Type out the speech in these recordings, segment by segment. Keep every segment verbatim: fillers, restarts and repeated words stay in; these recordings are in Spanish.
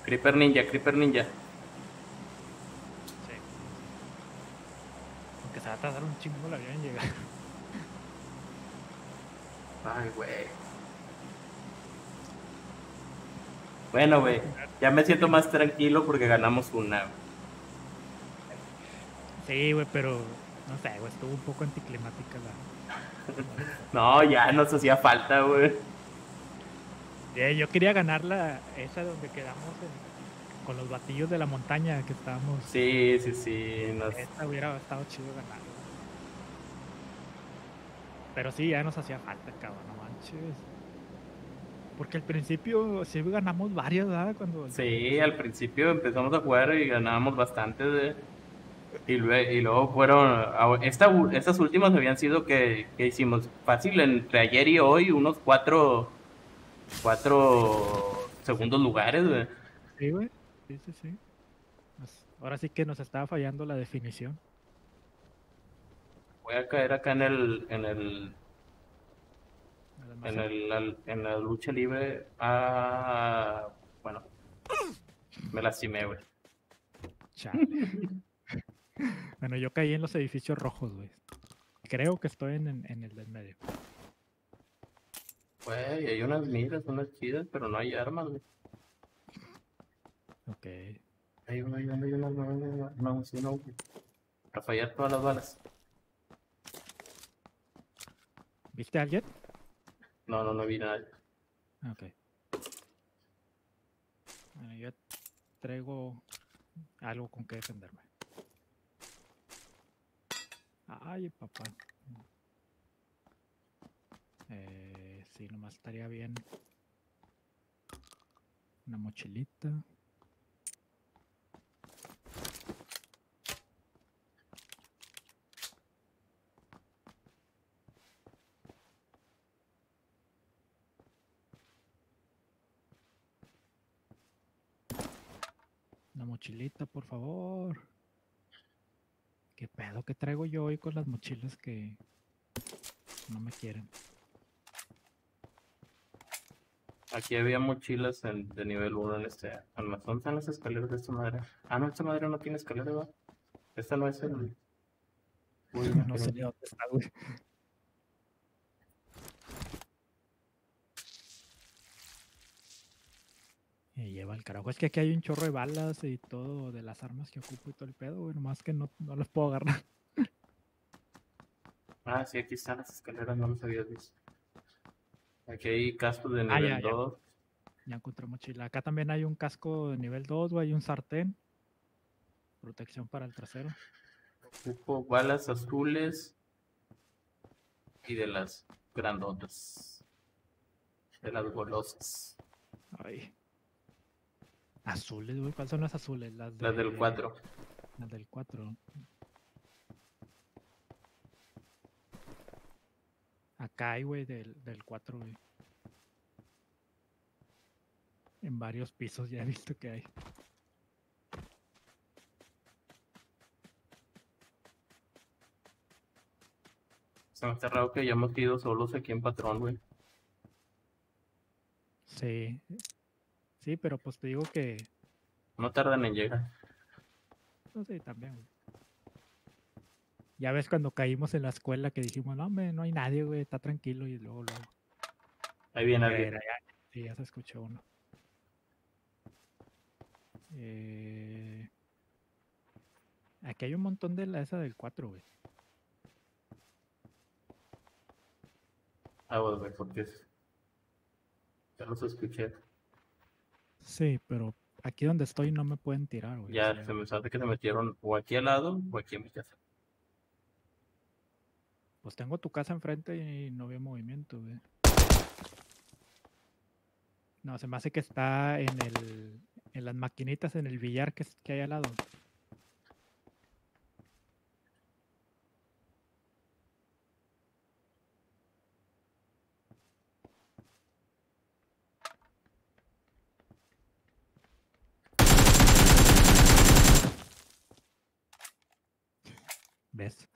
Creeper ninja, Creeper ninja. Sí, sí, sí. Aunque se va a tardar un chingo la vida en llegar. Ay, güey. Bueno, Voy a güey. poner. Ya me siento Dime. más tranquilo porque ganamos una, güey. Sí, güey, pero no sé, güey, estuvo un poco anticlimática la, la victoria. No, ya nos hacía falta, güey. Eh, yo quería ganar la, esa donde quedamos en, con los batillos de la montaña que estábamos. Sí, sí, sí. Nos... Esta hubiera estado chido ganarla, güey. Pero sí, ya nos hacía falta, cabrón, no manches. Porque al principio sí ganamos varias, ¿verdad? Cuando Sí, al empezamos. principio empezamos a jugar y ganábamos bastante, güey. Y, lue- y luego fueron, a- esta, u- estas últimas habían sido que, que hicimos fácil entre ayer y hoy, unos cuatro, cuatro segundos lugares, güey. Sí, güey. Sí, sí, sí. Nos- ahora sí que nos estaba fallando la definición. Voy a caer acá en el, en el, ¿El en almacén? el, al- en la lucha libre. Ah, bueno, me lastimé, güey. Chale. Bueno, yo caí en los edificios rojos, güey. Creo que estoy en, en- en el del medio. Güey, hay unas miras, unas chidas, pero no hay armas, güey. Ok. Hay una, hay una, hay una, no, no, no, no, sí, no, güey. A fallar todas las balas. ¿Viste a alguien? No, no, no vi nada. Ok. Bueno, yo traigo algo con que defenderme. Ay, papá. Eh, sí, nomás estaría bien. Una mochilita. Una mochilita, por favor. ¿Qué pedo que traigo yo hoy con las mochilas que no me quieren? Aquí había mochilas en- de nivel uno en este almacén. ¿Están las escaleras de esta madre? Ah, no, esta madre no tiene escalera, ¿verdad? Esta no es el... Uy, me No sé quedé. ni dónde está, güey. Y lleva el carajo. Es que aquí hay un chorro de balas y todo de las armas que ocupo y todo el pedo, güey. Nomás que no, no las puedo agarrar. Ah, sí, aquí están las escaleras, no las había visto. Aquí hay cascos de Ah, ya, nivel ya. dos. Ya encontré mochila. Acá también hay un casco de nivel dos, güey. Hay un sartén. Protección para el trasero. Ocupo balas azules y de las grandotas. De las golosas. Ay. Azules, güey. ¿Cuáles son las azules? Las Las del de. cuatro. Las del cuatro. Acá hay, güey, del, del cuatro, güey. En varios pisos ya he visto que hay. Se me hace raro que hayamos ido solos aquí en Patrón, güey. Sí. Sí, pero pues te digo que. No tardan en llegar. No sé, también, güey. Ya ves cuando caímos en la escuela que dijimos, no, hombre, no hay nadie, güey, está tranquilo. Y luego, luego. Ahí viene alguien. Era, ya, sí, ya se escuchó uno. Eh, aquí hay un montón de la esa del cuatro, güey. Ah, bueno, güey, porque es- ya los escuché. Sí, pero aquí donde estoy no me pueden tirar, güey. O Ya se sea, me hace que se metieron o aquí al lado o aquí en mi casa. pues tengo tu casa enfrente y no veo movimiento, güey. No, se me hace que está en el, en las maquinitas, en el billar que, es- que hay al lado. ¿Ves?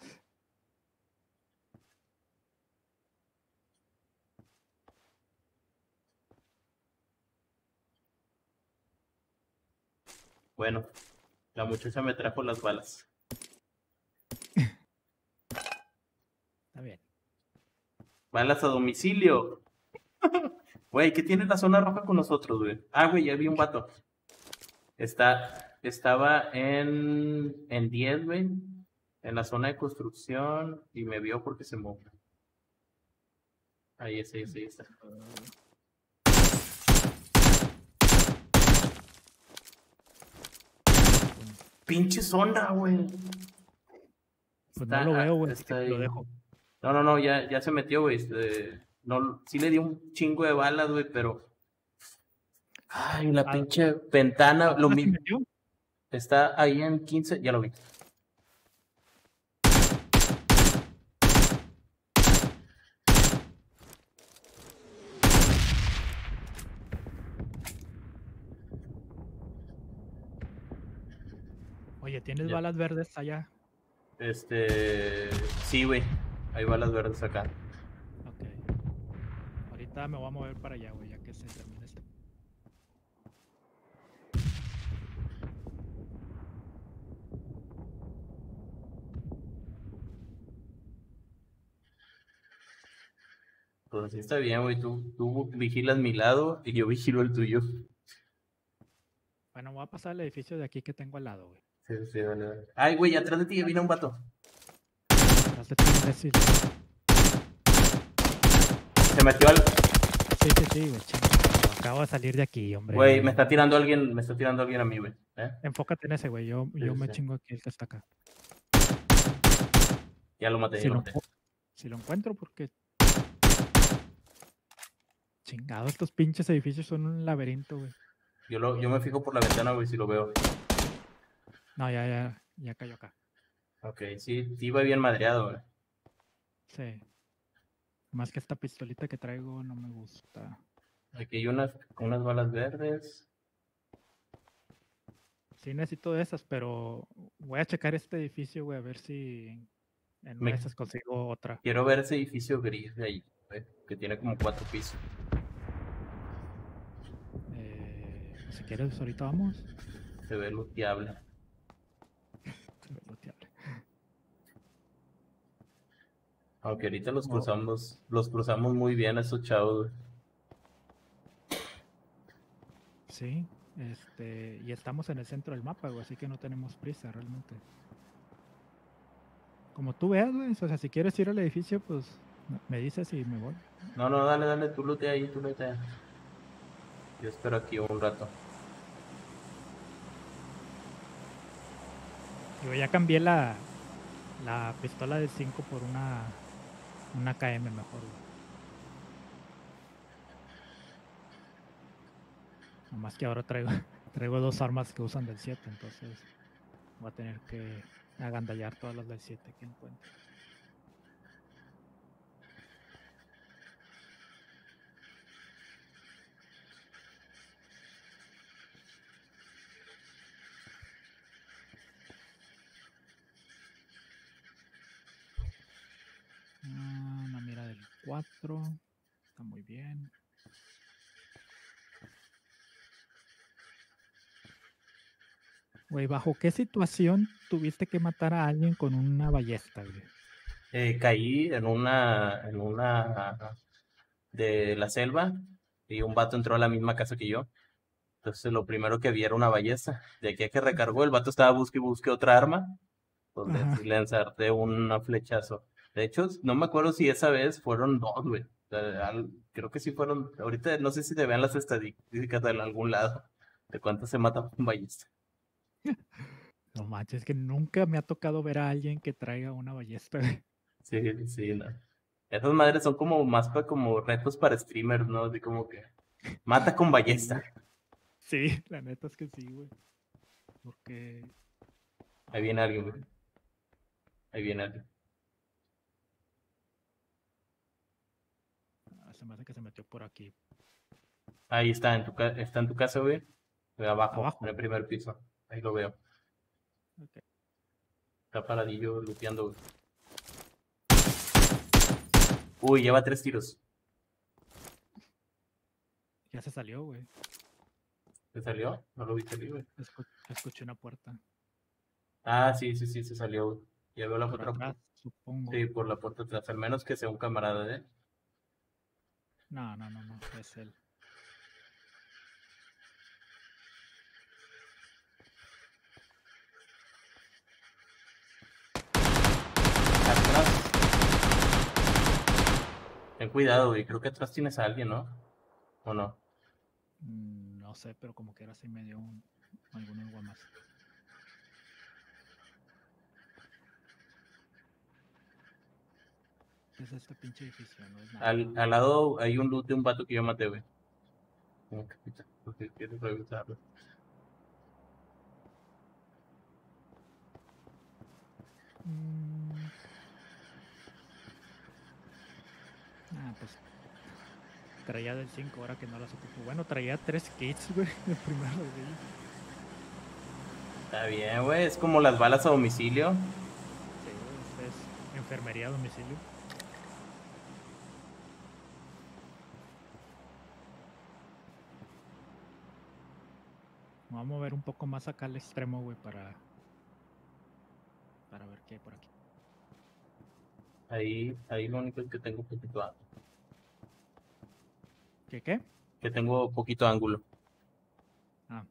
Bueno, la muchacha me trajo las balas. Está bien. Balas a domicilio. Güey, ¿qué tiene la zona roja con nosotros, güey? Ah, güey, ya vi un vato. Está, estaba en, en diez, güey, en la zona de construcción y me vio porque se movió. Ahí está, ahí está, ahí está. Pinche zona, güey. Pues no lo veo, güey, así está que lo ahí. dejo. No, no, no, ya, ya se metió, güey. Este, no, sí le dio un chingo de balas, güey, pero... Ay, la Ah, pinche ventana, lo ¿dónde se mismo. metió? Está ahí en quince, ya lo vi. Oye, ¿tienes Ya. balas verdes allá? Este, sí, güey. Hay balas verdes acá. Ok. Ahorita me voy a mover para allá, güey, ya que se termine este. Pues sí está bien, güey. Tú, tú vigilas mi lado y yo vigilo el tuyo. Bueno, voy a pasar al edificio de aquí que tengo al lado, güey. Sí, sí, vale, vale. Ay, güey, atrás de ti ya viene un vato. Atrás de ti, imbécil. Se metió al... Sí, sí, sí, güey, chinga. Acabo de salir de aquí, hombre. Güey, me está tirando alguien, me está tirando alguien a mí, güey. ¿Eh? Enfócate en ese, güey. Yo, Sí, yo me sí. chingo aquí el que está acá. Ya lo maté, Si ya lo lo, maté. encu- si lo encuentro, porque... Chingado, estos pinches edificios son un laberinto, güey. Yo, lo, yo me fijo por la ventana, güey, si lo veo. No, ya, ya, ya cayó acá. Ok, sí, sí va bien madreado, güey. Sí. Más que esta pistolita que traigo no me gusta. Aquí hay unas, unas balas verdes. Sí necesito de esas, pero voy a checar este edificio, güey, a ver si en una Me- de esas consigo otra. Quiero ver ese edificio gris de ahí, güey, que tiene como cuatro pisos. Eh, si quieres, ahorita vamos. Se ve looteable. Se ve looteable. Aunque ahorita los Oh. cruzamos, los cruzamos muy bien a esos chavos, güey. Sí, este, y estamos en el centro del mapa, güey, así que no tenemos prisa realmente. Como tú veas, güey, o sea, si quieres ir al edificio, pues me dices y me voy. No, no, dale, dale, tú lootea ahí, tú lootea. Yo espero aquí un rato. Digo, ya cambié la, la pistola de cinco por una, una K M mejor, güey. Nomás que ahora traigo, traigo dos armas que usan del siete, entonces voy a tener que agandallar todas las del siete que encuentre. Ah, una mira del cuatro, está muy bien. Güey, ¿bajo qué situación tuviste que matar a alguien con una ballesta, güey? Eh, caí en una, en una de la selva y un vato entró a la misma casa que yo. Entonces lo primero que vi era una ballesta. De aquí a que recargó, el vato estaba busque y busque otra arma. Pues le Ajá. fui a lanzar de un flechazo. De hecho, no me acuerdo si esa vez fueron dos, güey. O sea, al- creo que sí fueron. Ahorita no sé si te vean las estadísticas en algún lado de cuántos se matan con ballesta. No manches, que nunca me ha tocado ver a alguien que traiga una ballesta, güey. Sí, sí, no. Esas madres son como más para como retos para streamers, ¿no? Así como que mata con ballesta. Sí, la neta es que sí, güey. Porque Ahí viene alguien, güey. Ahí viene alguien. ah, se me hace que se metió por aquí. Ahí está, en tu, ca- está en tu casa, güey. De abajo, Abajo. en el primer piso. Ahí lo veo. Ok. Está paradillo, luteando, güey. Uy, lleva tres tiros. Ya se salió, güey. ¿Se salió? No lo vi salir, güey. Escu- escuché una puerta. Ah, sí, sí, sí, se salió, güey. Ya veo la Por otra. atrás, supongo. Sí, por la puerta atrás. Al menos que sea un camarada de él. No, no, no, no. Es él. Atrás. Ten cuidado, güey. Creo que atrás tienes a alguien, ¿no? ¿O no? Mm, no sé, pero como que era así me dio un, algunos guamas. ¿Qué es este pinche edificio? No es nada. Al, al lado hay un loot de un vato que yo maté, güey. Como que, puta, porque quiero revisarlo. Mm, ah, pues traía del cinco ahora que no las ocupo. Bueno, traía tres kits, güey. El primero de ellos. Está bien, güey. Es como las balas a domicilio. Sí, güey. Este es enfermería a domicilio. Me voy a mover un poco más acá al extremo, güey, para, para ver qué hay por aquí. Ahí, ahí lo único es que tengo poquito ángulo. ¿Qué qué? Que tengo poquito ángulo. Ah,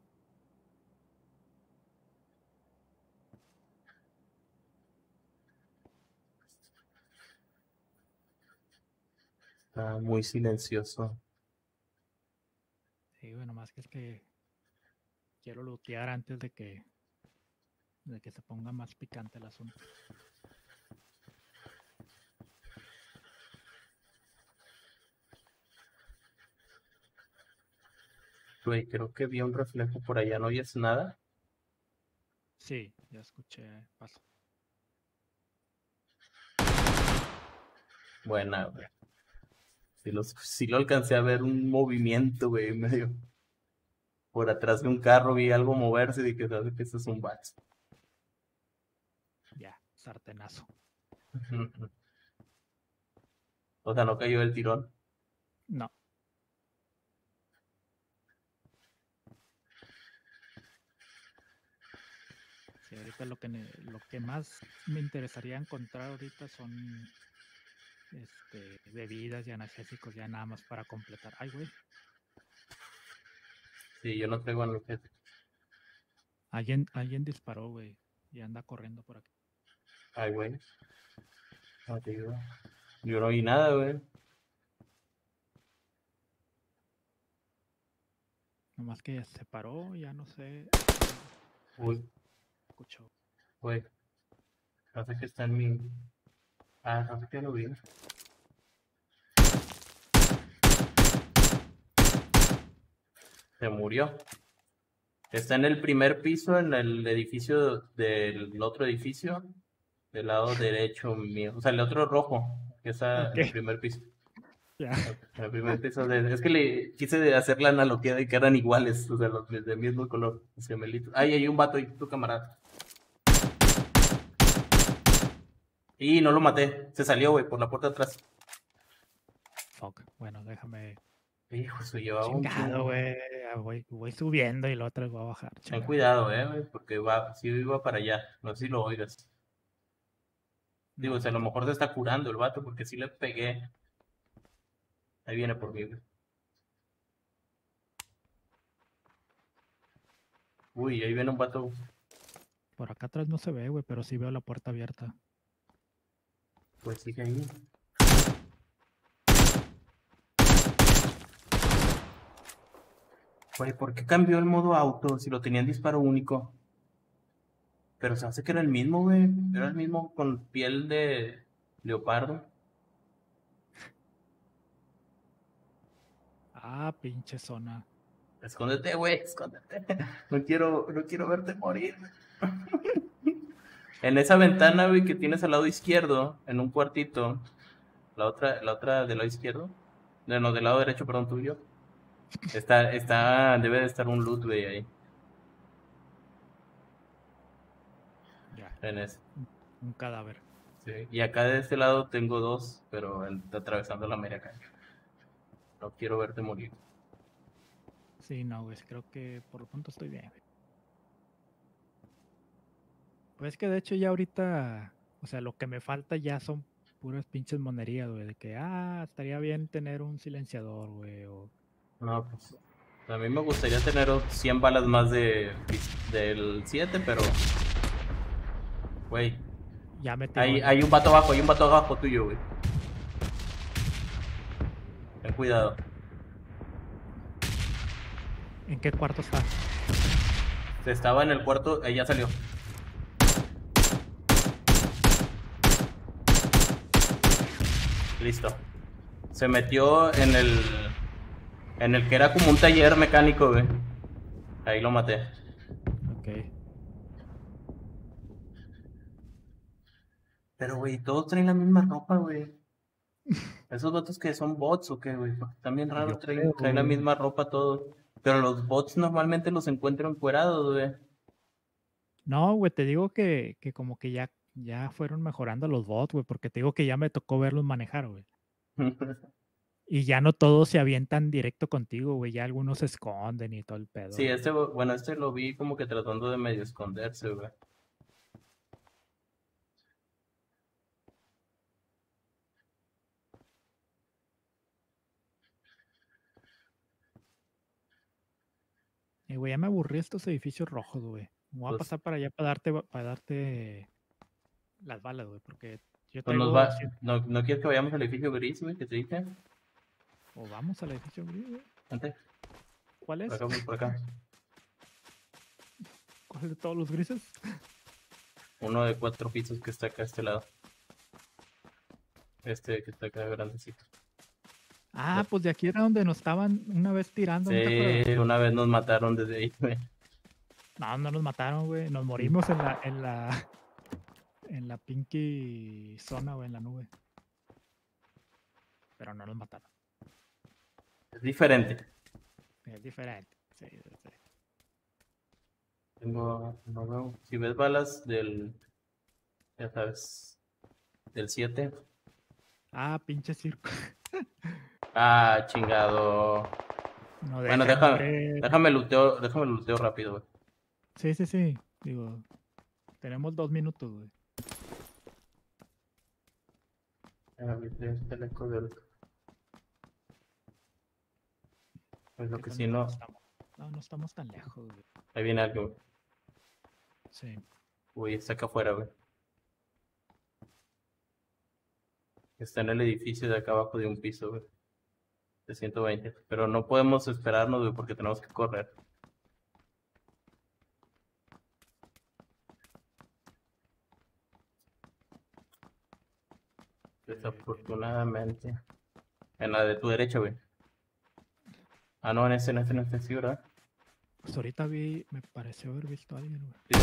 Está muy silencioso. sí, güey, nomás que es que quiero lootear antes de que de que se ponga más picante el asunto. Güey, creo que vi un reflejo por allá. ¿No oyes nada? Sí, ya escuché paso. Buena, güey. Sí, los, sí lo alcancé a ver un movimiento, güey, medio. Por atrás de un carro vi algo moverse y dije, ¿sabes que eso es un bat? Ya, sartenazo. O sea, no cayó el tirón. No, sí, ahorita lo que ne- lo que más me interesaría encontrar ahorita son este bebidas y analgésicos ya nada más para completar. Ay, güey. Sí, yo no traigo analgésico. Alguien, alguien disparó, güey, y anda corriendo por aquí. Ay, güey. No te digo. Yo no vi nada, güey. Nomás que se paró, ya no sé. Uy, Escuchó. güey. No sé que está en mi. Ah, no sé que lo vi. Se murió. Está en el primer piso, en el edificio del otro edificio, del lado derecho mío. O sea, el otro rojo, que está Ok, en el primer piso. ya. En el primer piso de... Es que le quise de hacer la analogía de que eran iguales, o sea, los del mismo color, los gemelitos. Ay, hay un vato ahí, tu camarada. Y no lo maté, se salió, güey, por la puerta de atrás. Fuck. Bueno, déjame. Hijo, se llevaba un Chingado, chingo. güey. Ah, Voy, voy subiendo y la otra voy a bajar. Ten Chingado. cuidado, eh, güey, porque va, sí iba para allá. No sé si lo oigas. Digo, No, o sea, a no lo te mejor se está curando el vato porque sí le pegué. Ahí viene por mí, güey. Uy, ahí viene un vato. Por acá atrás no se ve, güey, pero sí veo la puerta abierta. Pues sigue ahí. Güey, ¿por qué cambió el modo auto si lo tenía en disparo único? Pero se hace que era el mismo, güey. Era el mismo con piel de leopardo. Ah, pinche zona. Escóndete, güey, escóndete. No quiero, no quiero verte morir. En esa ventana, güey, que tienes al lado izquierdo, en un cuartito, la otra, la otra del lado izquierdo, no, no, del lado derecho, perdón, tuyo, está, está, debe de estar un loot, güey, ahí, Ya. en ese. Un, un cadáver. Sí. Y acá de este lado tengo dos, pero en- atravesando la media cancha. No quiero verte morir. Sí, no, güey. Creo que por lo pronto estoy bien, güey. Pues que de hecho ya ahorita, o sea, lo que me falta ya son puras pinches monerías, güey. De que, ah, estaría bien tener un silenciador, güey. O No, pues. A mí me gustaría tener cien balas más de, del siete, pero, güey. ya me tiró Hay, el... hay un vato abajo, hay un vato abajo tuyo, güey. Ten cuidado. ¿En qué cuarto está? Se estaba en el cuarto, ahí ya salió. Listo. Se metió en el. En el que era como un taller mecánico, güey. Ahí lo maté. Ok. Pero, güey, todos traen la misma ropa, güey. Esos vatos que son bots o qué, güey. Porque están bien raros, Yo traen, creo, traen la güey. misma ropa todos. Pero los bots normalmente los encuentro encuerados, güey. No, güey, te digo que, que como que ya, ya fueron mejorando los bots, güey, porque te digo que ya me tocó verlos manejar, güey. Y ya no todos se avientan directo contigo, güey. Ya algunos se esconden y todo el pedo, Sí, güey. este, bueno, este lo vi como que tratando de medio esconderse, güey. Y, güey, ya me aburrí estos edificios rojos, güey. Me voy a Pues, pasar para allá para darte, para darte las balas, güey, porque yo pues nos traigo... va. cien- No, no quieres que vayamos al edificio gris, güey, que te dije. O vamos al edificio gris, güey. Antes, ¿Cuál por es? acá, por acá. ¿Cuál de todos los grises? Uno de cuatro pisos que está acá a este lado. Este que está acá grandecito. Ah, pues de aquí era donde nos estaban una vez tirando, ¿no te acuerdas? Sí, una vez nos mataron desde ahí, güey. No, no nos mataron, güey. Nos morimos en la, en la, en la pinky zona, güey, en la nube. Pero no nos mataron. Es diferente. Es diferente. Sí, sí, sí. Tengo, no veo. Si ves balas del, ya sabes, del siete. Ah, pinche circo. Ah, chingado. No Bueno, dejan, déjame, hombre. déjame luteo, déjame luteo rápido, güey. Sí, sí, sí. Digo, tenemos dos minutos, güey. Ah, viste, este el eco del- Pues lo ¿Qué que tan sí lejos no. estamos? No, no estamos tan lejos, güey. Ahí viene algo, güey. Sí. Uy, está acá afuera, güey. Está en el edificio de acá abajo de un piso, güey. De ciento veinte. Pero no podemos esperarnos, güey, porque tenemos que correr. Desafortunadamente. En la de tu derecha, güey. Ah, no, en ese, en ese, en ese, sí, ¿verdad? Pues ahorita vi, me pareció haber visto a alguien, güey. Sí.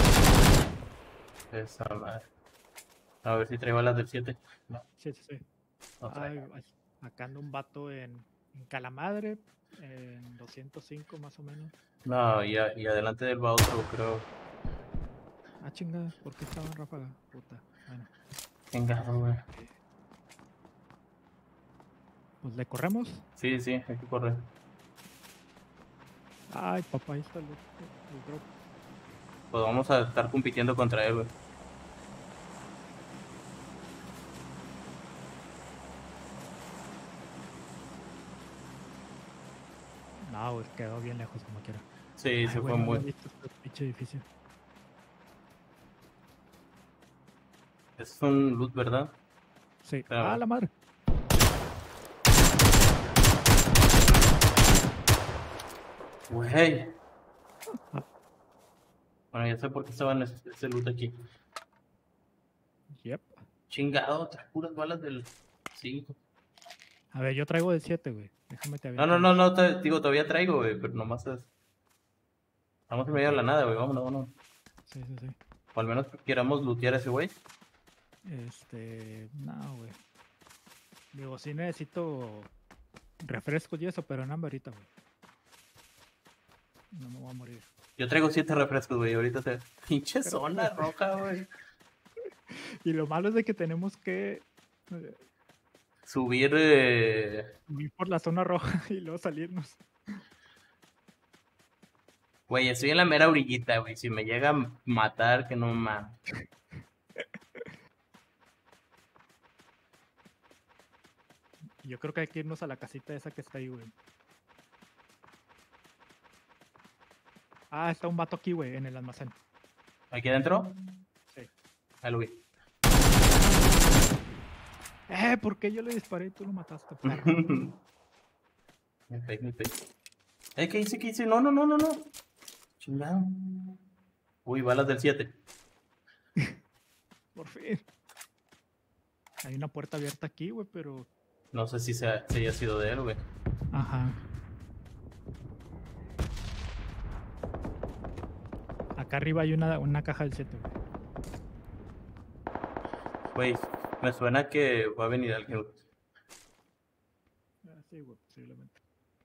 Esa madre. A ver si trae balas del siete. No, Sí, sí, sí. no trae. Ay, ay, acá anda un vato en, en Calamadre, en doscientos cinco más o menos. No, y, a- y adelante del va otro, creo. Ah, chingada, ¿por qué estaba en ráfaga? Puta. Bueno, Chingado, güey. pues le corremos. Sí, sí, hay que correr. Ay, papá, ahí está el, el drop. Pues vamos a estar compitiendo contra él, güey. No, güey, quedó bien lejos como quiera. Sí, Ay, se güey, fue no muy. había visto este pinche edificio. Es un loot, ¿verdad? Sí. Espérame. Ah, la madre. Güey. Bueno, ya sé por qué estaban ese, ese loot aquí. Yep. Chingado, trae puras balas del cinco. A ver, yo traigo de siete, güey. Déjame te No, aviento no, no, dos. no, te- digo, todavía traigo, güey, pero nomás es. Estamos en medio de la nada, güey, vámonos, vámonos. Sí, sí, sí. O al menos queramos lootear a ese güey. Este, no, güey. Digo, sí necesito refrescos y eso, pero en hambre ahorita, güey. No me voy a morir. Yo traigo siete refrescos, güey, ahorita te. Pinche Pero- zona roja, güey. Y lo malo es de que tenemos que eh, Subir, eh... ir por la zona roja y luego salirnos. Güey, estoy en la mera orillita, güey. Si me llega a matar, que no mames. Yo creo que hay que irnos a la casita esa que está ahí, güey. Ah, está un vato aquí, güey, en el almacén. ¿Aquí adentro? Sí. Ah, lo vi. Eh, ¿por qué yo le disparé y tú lo mataste, perro? Me pegué, me pegué. Eh, ¿qué hice? ¿Qué hice? No, no, no, no, no. Chingado. Uy, balas del siete. Por fin. Hay una puerta abierta aquí, güey, pero... No sé si, se, si haya sido de él, güey. Ajá. Acá arriba hay una, una caja del siete, güey. Güey, me suena que va a venir alguien. Ah, sí, güey, posiblemente.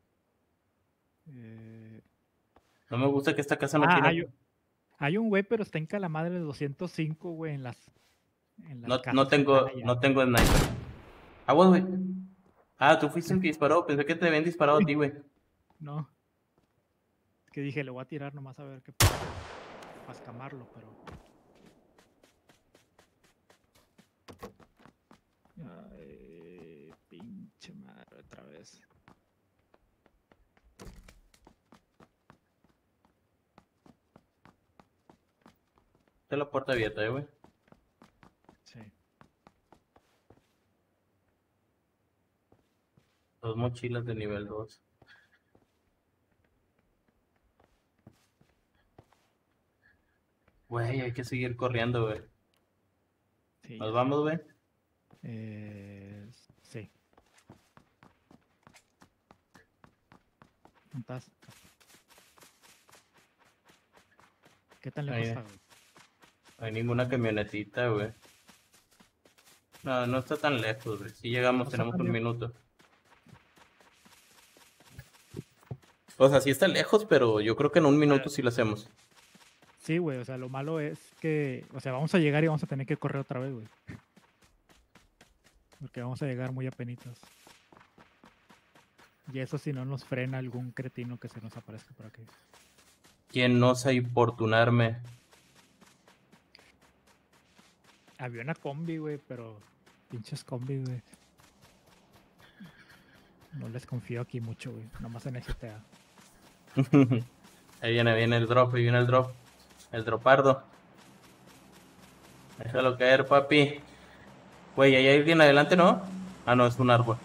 Eh... No me gusta que esta casa no Ah, tiene... hay, hay un güey, pero está en Calamadre de doscientos cinco, güey, en las, en las No, casas no que están tengo, allá. no tengo sniper. Ah, güey. Ah, tú fuiste el que disparó. Pensé que te habían disparado a ti, güey. No. Es que dije, le voy a tirar nomás a ver qué pasa. Para escamarlo, pero... Ay, pinche madre, otra vez. Está la puerta abierta, eh, güey. Sí. Dos mochilas de nivel dos. Güey, hay que seguir corriendo, güey. Sí, Nos ya vamos, güey. sé. Eh, sí. ¿Estás? ¿Qué tan lejos Ahí, está, güey? no hay ninguna camionetita, güey. No, no está tan lejos, güey. Si llegamos, No está tenemos tan un lejos. minuto. O sea, sí está lejos, pero yo creo que en un minuto sí lo hacemos. Sí, güey, o sea, lo malo es que, o sea, vamos a llegar y vamos a tener que correr otra vez, güey. Porque vamos a llegar muy apenitas. Y eso si no nos frena algún cretino que se nos aparezca por aquí. ¿Quién no osa importunarme? Había una combi, güey, pero pinches combi, güey. No les confío aquí mucho, güey. Nomás en el G T A. Ahí viene, viene el drop, ahí viene el drop. El dropardo. Déjalo caer, papi. Güey, ¿hay alguien adelante, no? Ah, no, es un árbol.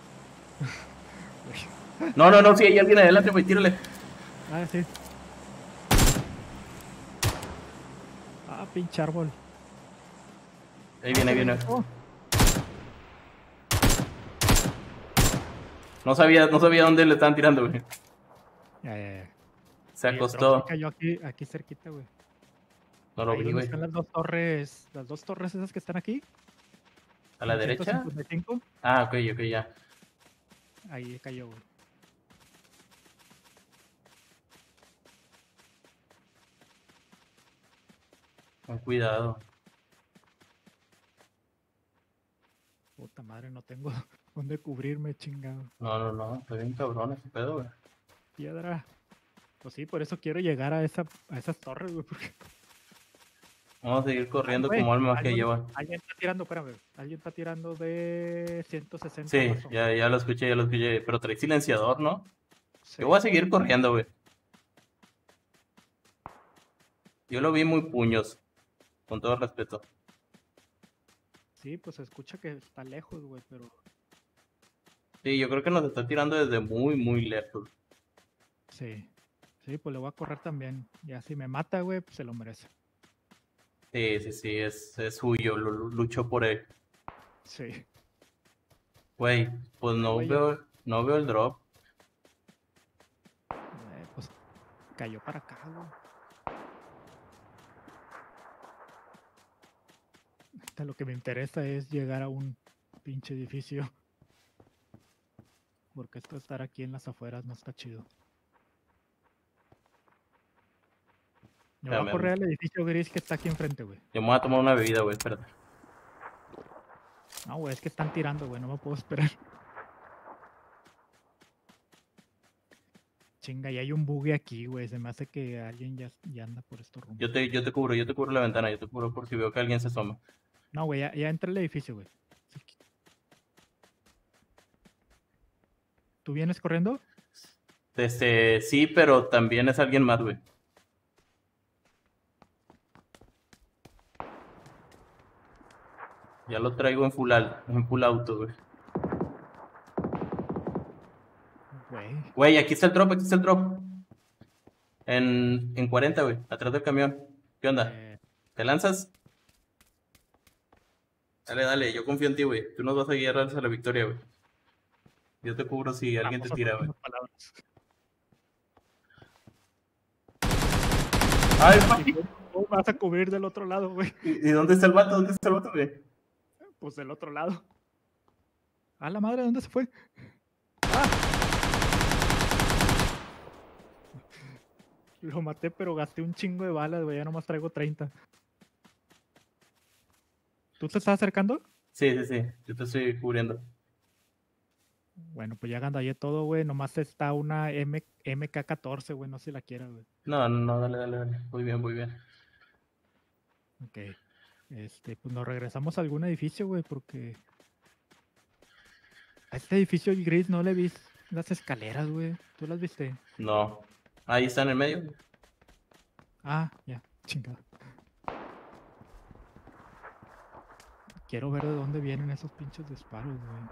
No, no, no, sí, hay alguien adelante, güey, tírale. Ah, sí. Ah, pinche árbol. Ahí viene, ahí viene. Oh. No sabía, no sabía dónde le estaban tirando, güey. Ya, ya, ya. Se Y el drop acostó. sí cayó aquí, aquí cerquita, güey. No lo Ahí vi, donde güey. están las dos torres, las dos torres esas que están aquí. ¿A la en derecha? ciento cincuenta y cinco, Ah, ok, ok, ya. ahí cayó, güey. Con cuidado. Puta madre, no tengo dónde cubrirme, chingado. No, no, no, estoy bien cabrón ese pedo, güey. Piedra. Pues sí, por eso quiero llegar a esa, a esas torres, güey, porque... Vamos a seguir corriendo Ay, güey, como alma que alguien, lleva. alguien está tirando, espérame, alguien está tirando de ciento sesenta Sí, más o menos. ya, ya lo escuché, ya lo escuché. Pero trae silenciador, ¿no? Sí. Yo voy a seguir corriendo, güey. Yo lo vi muy puños. Con todo respeto. Sí, pues se escucha que está lejos, güey, pero... Sí, yo creo que nos está tirando desde muy, muy lejos. Sí, sí, pues le voy a correr también. Ya si me mata, güey, pues se lo merece. Sí, sí, sí, es, es suyo, lo, lo- luchó por él. Sí. Güey, pues no Güey, veo, no veo el drop. eh, pues cayó para acá, güey. Ahorita lo que me interesa es llegar a un pinche edificio. Porque esto de estar aquí en las afueras no está chido. Me voy a Espérame, correr al edificio gris que está aquí enfrente, güey. yo me voy a tomar una bebida, güey, espérate. No, güey, es que están tirando, güey, no me puedo esperar. Chinga, y hay un buggy aquí, güey. Se me hace que alguien ya, ya anda por estos rumbos. Yo te, yo te cubro, yo te cubro la ventana, yo te cubro por si veo que alguien se asoma. No, güey, ya, ya entra el edificio, güey. ¿Tú vienes corriendo? Este, sí, pero también es alguien más, güey. Ya lo traigo en full, al- en full auto, güey. Güey. Güey, aquí está el drop, aquí está el drop. En, en cuarenta, güey, atrás del camión. ¿Qué onda? Eh, ¿Te lanzas? Dale, dale, yo confío en ti, güey. Tú nos vas a guiar a la victoria, güey. Yo te cubro si alguien te vamos a tira, hacer güey. unas palabras. ¡Ay, ¿Y güey! cómo vas a cubrir del otro lado, güey? ¿Y, y dónde está el vato? ¿Dónde está el vato, güey? Pues del otro lado. A la madre, ¿dónde se fue? ¡Ah! Lo maté, pero gasté un chingo de balas, güey. Ya nomás traigo treinta. ¿Tú te estás acercando? Sí, sí, sí. Yo te estoy cubriendo. Bueno, pues ya gandallé todo, güey. Nomás está una M K catorce, güey. No sé si la quieras, güey. No, no, no, dale, dale, dale. Muy bien, muy bien. Ok. Este, pues nos regresamos a algún edificio, güey, porque a este edificio el gris no le vi las escaleras, güey. ¿Tú las viste? No. Ahí está en el medio. Ah, ya, chingada. Quiero ver de dónde vienen esos pinches disparos, güey.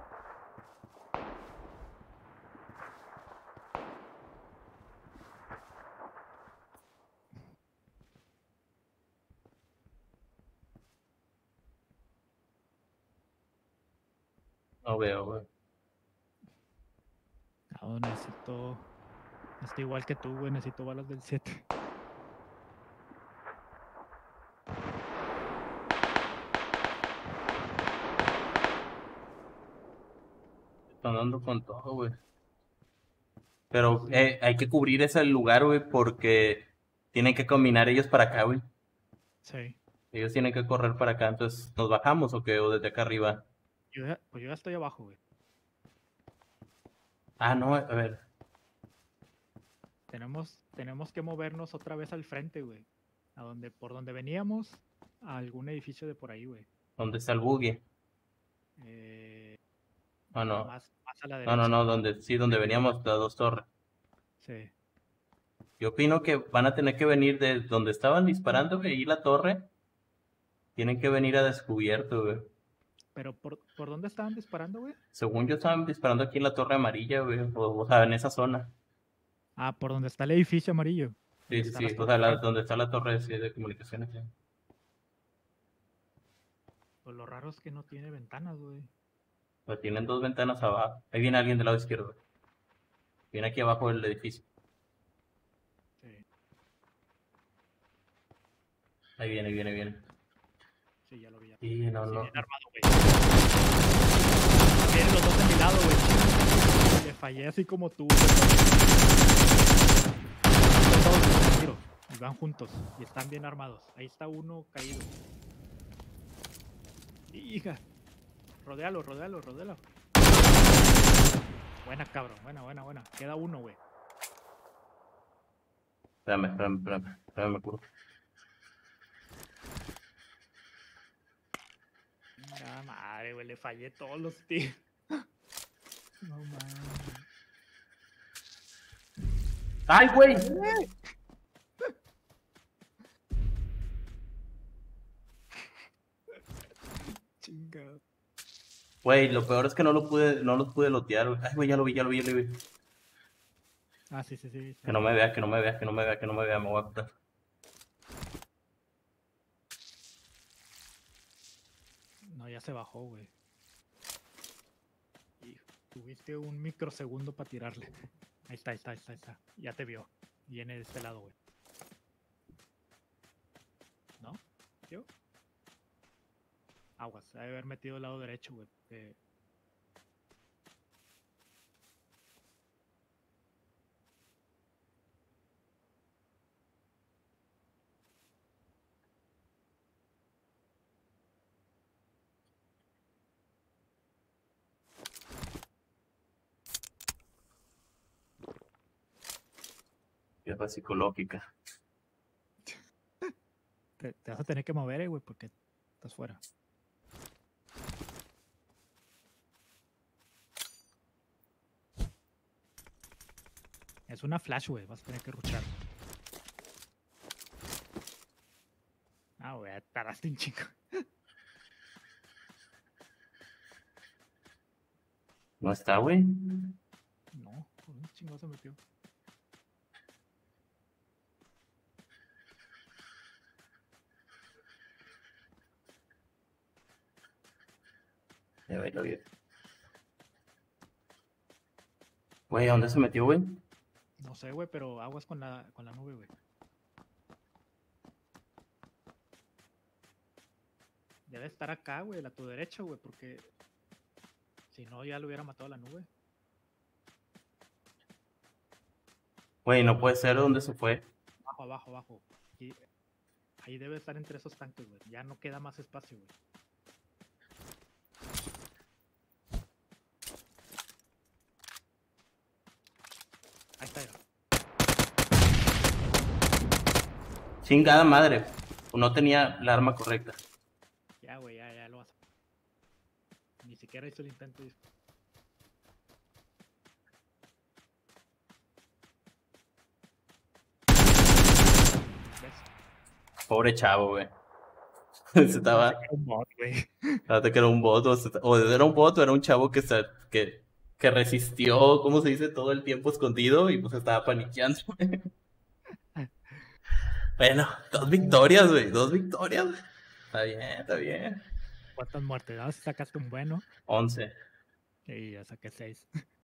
No veo, güey. No, necesito. Estoy igual que tú, güey. Necesito balas del siete. Están dando con todo, güey. Pero eh, hay que cubrir ese lugar, güey, porque tienen que combinar ellos para acá, güey. Sí. Ellos tienen que correr para acá, entonces, ¿nos bajamos o qué? O desde acá arriba. Yo ya, pues yo ya estoy abajo, güey. Ah, no, a ver. Tenemos, tenemos que movernos otra vez al frente, güey. A donde, por donde veníamos, a algún edificio de por ahí, güey. ¿Dónde está el buggy? Eh, Ah, no. más, más a la No, no, derecha. no, donde, sí, donde veníamos, las dos torres. Sí. Yo opino que van a tener que venir de donde estaban disparando, güey, y la torre. Tienen que venir a descubierto, güey. Pero ¿por, ¿por dónde estaban disparando, güey? Según yo, estaban disparando aquí en la torre amarilla, güey. O, o sea, en esa zona. Ah, por donde está el edificio amarillo. Sí, Donde sí, están sí. las O sea, la- torres. donde está la torre sí, de comunicaciones. Sí. Pues lo raro es que no tiene ventanas, güey. Pero tienen dos ventanas abajo. Ahí viene alguien del lado izquierdo, güey. Viene aquí abajo del edificio. Sí. Ahí viene, viene, viene. Sí, ya lo vi. Ya. Sí, no, Sí, no. bien armado, güey. Vienen los dos de mi lado, güey. Le fallé así como tú. Güey. Todos los tiros. Y van juntos. Y están bien armados. Ahí está uno caído. Hija. Rodéalo, rodéalo, rodéalo. Buena, cabrón. Buena, buena, buena. Queda uno, güey. Espérame, espérame, espérame. Espérame, me curo. Nada madre, güey. Le fallé todos los tiros. No mames. ¡Ay, güey! Chingado. Güey, lo peor es que no lo pude, no los pude lotear, güey. Ay, güey, ya lo vi, ya lo vi, ya lo vi. Ah, sí, sí, sí. Que no me vea, que no me vea, que no me vea, que no me vea, me voy a curar. No, ya se bajó, güey. Y tuviste un microsegundo para tirarle. Ahí está, ahí está, ahí está, ahí está. Ya te vio. Viene de este lado, güey. ¿No? ¿Yo? Aguas. Debe haber metido el lado derecho, güey. Eh, Guerra psicológica. Te, te vas a tener que mover, eh, güey, porque estás fuera. Es una flash, güey. Vas a tener que ruchar. Ah, güey, tardaste un chico. ¿No está, güey? No, por un chingo se metió. Ya ve, lo vi. Güey, ¿a dónde se metió, güey? No sé, güey, pero aguas con la, con la nube, güey. Debe estar acá, güey, a tu derecha, güey, porque si no ya lo hubiera matado a la nube. Güey, no puede ser dónde se fue. Abajo, abajo, abajo. Aquí, ahí debe estar entre esos tanques, güey. Ya no queda más espacio, güey. Ahí está, ya. Chingada madre. No tenía la arma correcta. Ya, güey, ya, ya lo vas a... Ni siquiera hizo el intento. ¿Ves? Pobre chavo, güey. Se estaba... Era un bot, güey. Fíjate que era un bot, o, se- o era un bot o era un chavo que, se, que, que resistió, ¿cómo se dice? Todo el tiempo escondido y pues estaba paniqueando. Bueno, dos victorias, güey, dos victorias. Está bien, está bien. ¿Cuántas muertes? Ah, si sacaste un bueno. Once. Y ya saqué seis.